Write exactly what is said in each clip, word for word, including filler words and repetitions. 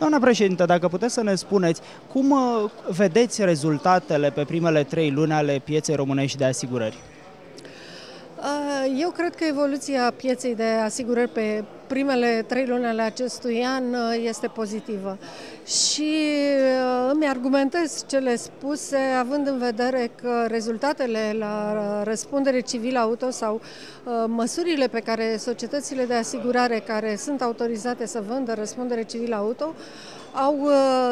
Doamna președintă, dacă puteți să ne spuneți cum vedeți rezultatele pe primele trei luni ale pieței românești de asigurări? Eu cred că evoluția pieței de asigurări pe primele trei luni ale acestui an este pozitivă și îmi argumentez cele spuse având în vedere că rezultatele la răspundere civilă auto sau măsurile pe care societățile de asigurare care sunt autorizate să vândă răspundere civilă auto au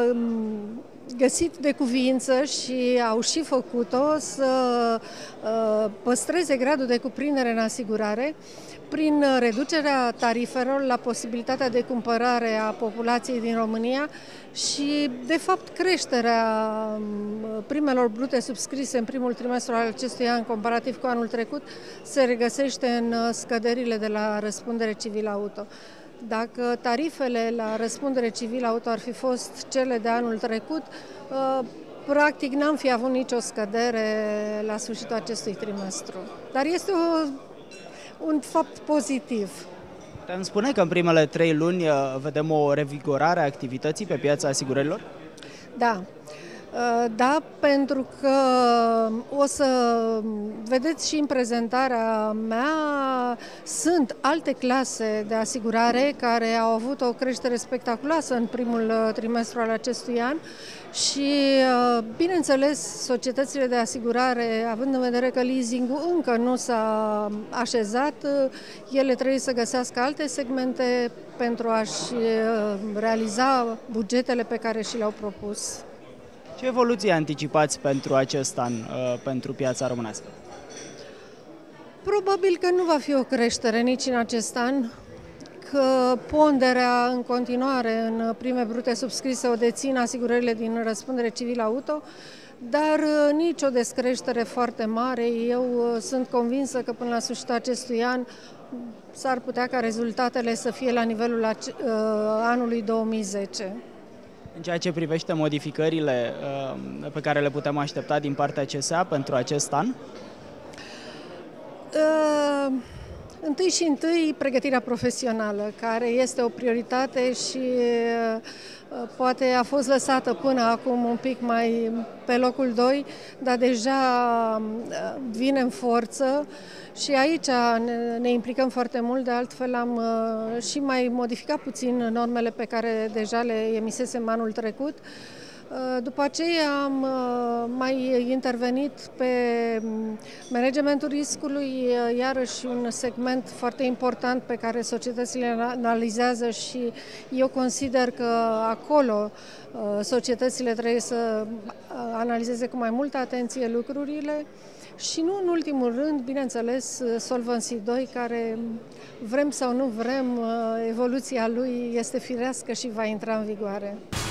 găsit de cuviință și au și făcut-o să păstreze gradul de cuprindere în asigurare prin reducerea tarifelor la posibilitatea de cumpărare a populației din România și, de fapt, creșterea primelor brute subscrise în primul trimestru al acestui an comparativ cu anul trecut se regăsește în scăderile de la răspundere civilă auto. Dacă tarifele la răspundere civilă auto ar fi fost cele de anul trecut, practic n-am fi avut nicio scădere la sfârșitul acestui trimestru. Dar este o, un fapt pozitiv. Putem spune că în primele trei luni vedem o revigorare a activității pe piața asigurărilor? Da. Da, pentru că o să vedeți și în prezentarea mea, sunt alte clase de asigurare care au avut o creștere spectaculoasă în primul trimestru al acestui an și, bineînțeles, societățile de asigurare, având în vedere că leasing-ul încă nu s-a așezat, ele trebuie să găsească alte segmente pentru a-și realiza bugetele pe care și le-au propus. Ce evoluție anticipați pentru acest an, pentru piața românească? Probabil că nu va fi o creștere nici în acest an, că ponderea în continuare în prime brute subscrise o dețin asigurările din răspundere civilă auto, dar nici o descreștere foarte mare. Eu sunt convinsă că până la sfârșitul acestui an s-ar putea ca rezultatele să fie la nivelul anului două mii zece. În ceea ce privește modificările pe care le putem aștepta din partea C S A pentru acest an? Uh, întâi și întâi pregătirea profesională, care este o prioritate și uh, poate a fost lăsată până acum un pic mai pe locul doi, dar deja vine în forță și aici ne, ne implicăm foarte mult. De altfel am uh, și mai modificat puțin normele pe care deja le emisesem anul trecut. După aceea am mai intervenit pe managementul riscului, iarăși un segment foarte important pe care societățile analizează și eu consider că acolo societățile trebuie să analizeze cu mai multă atenție lucrurile. Și nu în ultimul rând, bineînțeles, Solvency doi, care vrem sau nu vrem, evoluția lui este firească și va intra în vigoare.